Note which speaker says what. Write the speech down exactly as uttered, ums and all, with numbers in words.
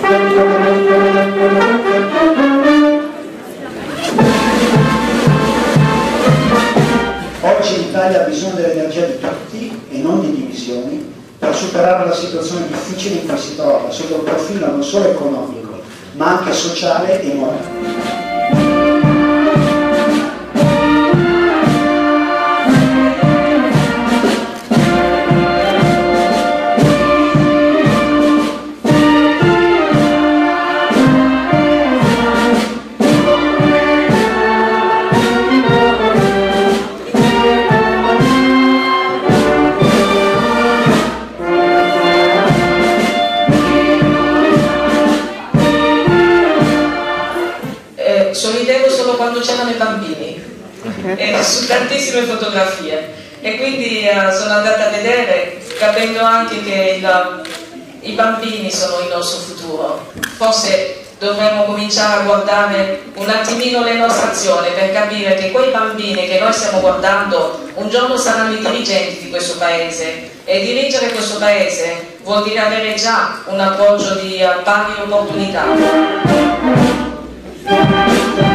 Speaker 1: Oggi l'Italia ha bisogno dell'energia di tutti e non di divisioni per superare la situazione difficile in cui si trova sotto il profilo non solo economico ma anche sociale e morale.
Speaker 2: Sorridevo solo quando c'erano i bambini e su tantissime fotografie e quindi uh, sono andata a vedere capendo anche che il, i bambini sono il nostro futuro. Forse dovremmo cominciare a guardare un attimino le nostre azioni per capire che quei bambini che noi stiamo guardando un giorno saranno i dirigenti di questo paese e dirigere questo paese vuol dire avere già un approccio di uh, pari opportunità.